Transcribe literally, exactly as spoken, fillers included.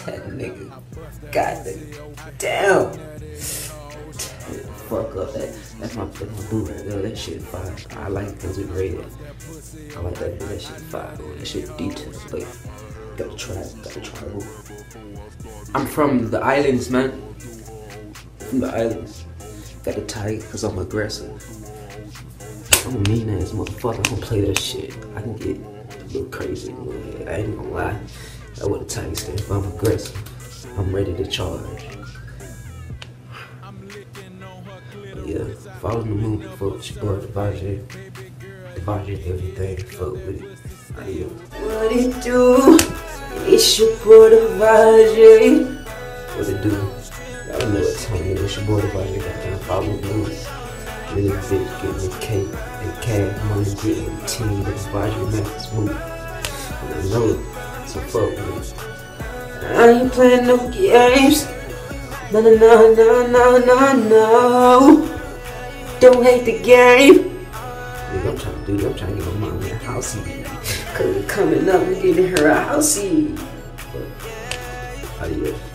That nigga. God damn. Fuck up. That, that's my, that's my boo right there. That shit fire. I like it because it's rated. I like that. That shit fire. That shit detailed. But gotta try it. Gotta try it. I'm from the islands, man. From the islands. Gotta tie it because I'm aggressive. I'm a mean ass motherfucker. I'm gonna play that shit. I can get a little crazy. I ain't gonna lie. That's what the tiger stand for. I'm aggressive. I'm ready to charge. But yeah, follow the movie, folks. Your boy Devajay. Devajay everything. Fuck with it. I am. What it do? It's your boy Devajay. What it do? Y'all know what time it is. It's your boy Devajay. Goddamn, follow the movie. Really bitch getting the cake and cash money, getting the team, the Devajay Mathis movie. And I know it. So fuck with me. I ain't playing no games. No, no, no, no, no, no, no. Don't hate the game. Nigga, I'm trying to do I'm trying to get my mom a housey. Cause we're coming up and getting her a housey. But, adios.